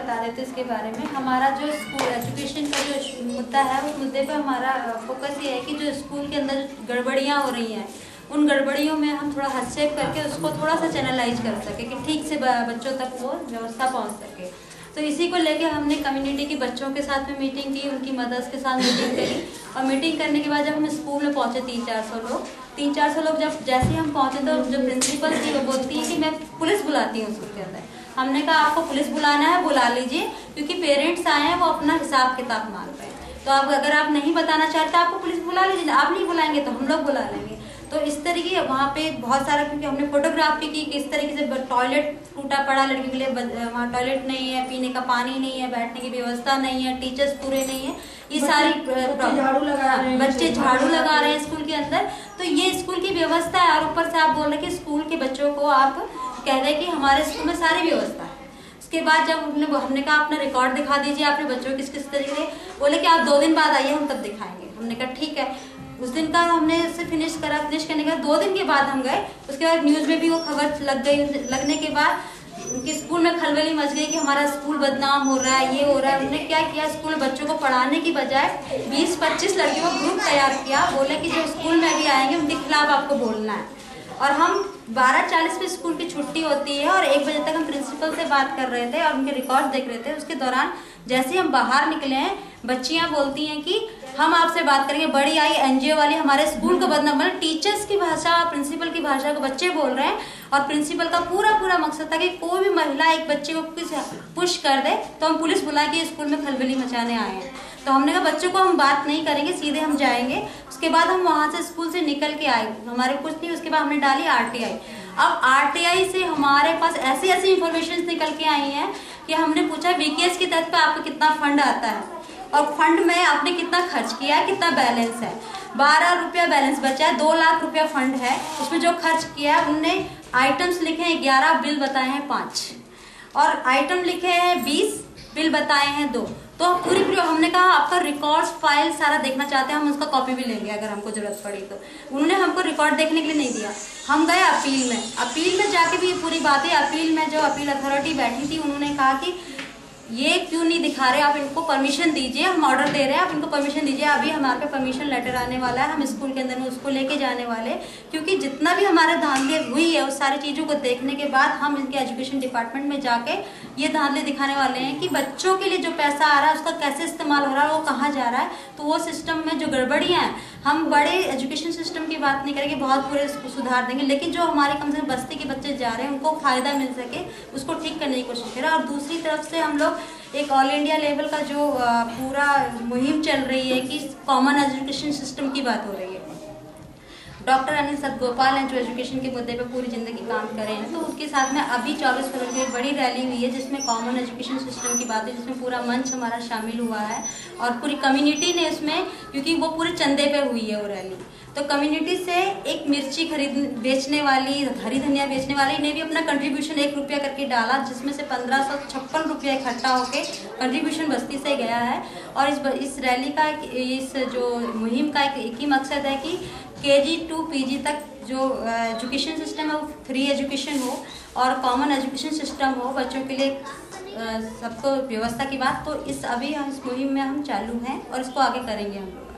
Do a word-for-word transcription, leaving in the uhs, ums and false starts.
बता देते इसके बारे में। हमारा जो स्कूल एजुकेशन का जो मुद्दा है उस मुद्दे पर हमारा फोकस ये है कि जो स्कूल के अंदर गड़बड़ियाँ हो रही हैं उन गड़बड़ियों में हम थोड़ा हस्तक्षेप करके उसको थोड़ा सा चैनलाइज कर सके कि ठीक से बच्चों तक वो व्यवस्था पहुँच सके। तो इसी को लेके हमने कम्युनिटी के बच्चों के साथ में मीटिंग की, उनकी मदर्स के साथ मीटिंग करी और मीटिंग करने के बाद जब हम स्कूल में पहुँचे तीन चार सौ लोग तीन चार सौ लोग जब जैसे हम पहुँचे तो जो प्रिंसिपल थी वो बोलती है कि मैं पुलिस बुलाती हूँ स्कूल के अंदर। हमने कहा आपको पुलिस बुलाना है बुला लीजिए, क्योंकि पेरेंट्स आए हैं वो अपना हिसाब किताब मांग रहे हैं। तो अब अगर आप नहीं बताना चाहते आपको पुलिस बुला लीजिए, आप नहीं बुलाएंगे तो हम लोग बुला लेंगे। तो इस तरीके वहाँ पे बहुत सारा, क्योंकि हमने फोटोग्राफी की किस तरीके से टॉयलेट टूटा पड़ा लड़की के लिए, वहाँ टॉयलेट नहीं है, पीने का पानी नहीं है, बैठने की व्यवस्था नहीं है, टीचर्स पूरे नहीं है, ये सारी झाड़ू लगा रहे हैं, बच्चे झाड़ू लगा रहे हैं स्कूल के अंदर। तो ये स्कूल की व्यवस्था है और ऊपर से आप बोल रहे कि स्कूल के बच्चों को आप कह रहे कि हमारे स्कूल में सारी व्यवस्था है। उसके बाद जब हमने हमने कहा अपना रिकॉर्ड दिखा दीजिए आपने बच्चों किस किस तरीके से, बोले कि आप दो दिन बाद आइए हम तब दिखाएंगे। हमने कहा ठीक है। उस दिन का हमने से फिनिश करा, फिनिश करने के बाद दो दिन के बाद हम गए। उसके बाद न्यूज़ में भी वो खबर लग गई। लगने के बाद उनके स्कूल में खलबली मच गई कि हमारा स्कूल बदनाम हो रहा है, ये हो रहा है। उन्होंने क्या किया, स्कूल बच्चों को पढ़ाने की बजाय बीस पच्चीस लड़कियों का ग्रुप तैयार किया। बोले कि जो स्कूल में अभी आएंगे उनके खिलाफ आपको बोलना है। और हम बारह चालीस पे स्कूल की छुट्टी होती है और एक बजे तक हम प्रिंसिपल से बात कर रहे थे और उनके रिकॉर्ड देख रहे थे। उसके दौरान जैसे हम बाहर निकले हैं बच्चियां बोलती हैं कि हम आपसे बात करेंगे। बड़ी आई एनजीओ वाली हमारे स्कूल को बदनाम, मतलब टीचर्स की भाषा प्रिंसिपल की भाषा को बच्चे बोल रहे हैं। और प्रिंसिपल का पूरा पूरा मकसद था कि कोई भी महिला एक बच्चे को कुछ पुश कर दे तो हम पुलिस बुला के स्कूल में खलबली मचाने आए हैं। तो हमने कहा बच्चों को हम बात नहीं करेंगे, सीधे हम जाएंगे। उसके बाद हम वहाँ से स्कूल से निकल के आए, हमारे कुछ नहीं। उसके बाद हमने डाली आरटीआई। अब आरटीआई से हमारे पास ऐसी ऐसी इंफॉर्मेशन निकल के आई हैं कि हमने पूछा बीकेएस के तहत पे आपको कितना फंड आता है और फंड में आपने कितना खर्च किया है, कितना बैलेंस है। बारह रुपया बैलेंस बचा है, दो लाख रुपया फंड है। उसमें जो खर्च किया है उनने आइटम्स लिखे हैं ग्यारह, बिल बताए हैं पाँच, और आइटम लिखे हैं बीस, बिल बताए हैं दो। तो पूरी पूरी हमने कहा आपका रिकॉर्ड्स फाइल सारा देखना चाहते हैं, हम उसका कॉपी भी लेंगे अगर हमको जरूरत पड़ी तो। उन्होंने हमको रिकॉर्ड देखने के लिए नहीं दिया। हम गए अपील में, अपील में जाके भी ये पूरी बात है। अपील में जो अपील अथॉरिटी बैठी थी उन्होंने कहा कि ये क्यों नहीं दिखा रहे, आप इनको परमिशन दीजिए, हम ऑर्डर दे रहे हैं, आप इनको परमिशन दीजिए। अभी हमारे पे परमिशन लेटर आने वाला है, हम स्कूल के अंदर में उसको लेके जाने वाले, क्योंकि जितना भी हमारे धांधली हुई है उस सारी चीज़ों को देखने के बाद हम इनके एजुकेशन डिपार्टमेंट में जाके ये धांधली दिखाने वाले हैं कि बच्चों के लिए जो पैसा आ रहा है उसका कैसे इस्तेमाल हो रहा है, वो कहाँ जा रहा है। तो वो सिस्टम में जो गड़बड़ियाँ हैं, हम बड़े एजुकेशन सिस्टम की बात नहीं करेंगे, बहुत पूरे सुधार देंगे, लेकिन जो हमारे कम से कम बस्ती के बच्चे जा रहे हैं उनको फ़ायदा मिल सके उसको ठीक करने की कोशिश करें। और दूसरी तरफ से हम लोग एक ऑल इंडिया लेवल का जो पूरा मुहिम चल रही है कि कॉमन एजुकेशन सिस्टम की बात हो रही है। डॉक्टर अनिल सतगोपाल हैं जो एजुकेशन के मुद्दे पे पूरी जिंदगी काम कर रहे हैं। तो उनके साथ में अभी चौबीस फरवरी को एक बड़ी रैली हुई है जिसमें कॉमन एजुकेशन सिस्टम की बात है, जिसमें पूरा मंच हमारा शामिल हुआ है और पूरी कम्युनिटी ने उसमें, क्योंकि वो पूरे चंदे पे हुई है वो रैली, तो कम्युनिटी से एक मिर्ची खरीद बेचने वाली, हरी धनिया बेचने वाली ने भी अपना कंट्रीब्यूशन एक रुपया करके डाला, जिसमें से पंद्रह सौ छप्पन रुपया इकट्ठा होके कंट्रीब्यूशन बस्ती से गया है। और इस इस रैली का, इस जो मुहिम का एक, एक ही मकसद है कि केजी टू पीजी तक जो एजुकेशन सिस्टम है वो फ्री एजुकेशन हो और कॉमन एजुकेशन सिस्टम हो बच्चों के लिए, सबको व्यवस्था की बात। तो इस अभी हम इस मुहिम में हम चालू हैं और इसको आगे करेंगे हम लोग।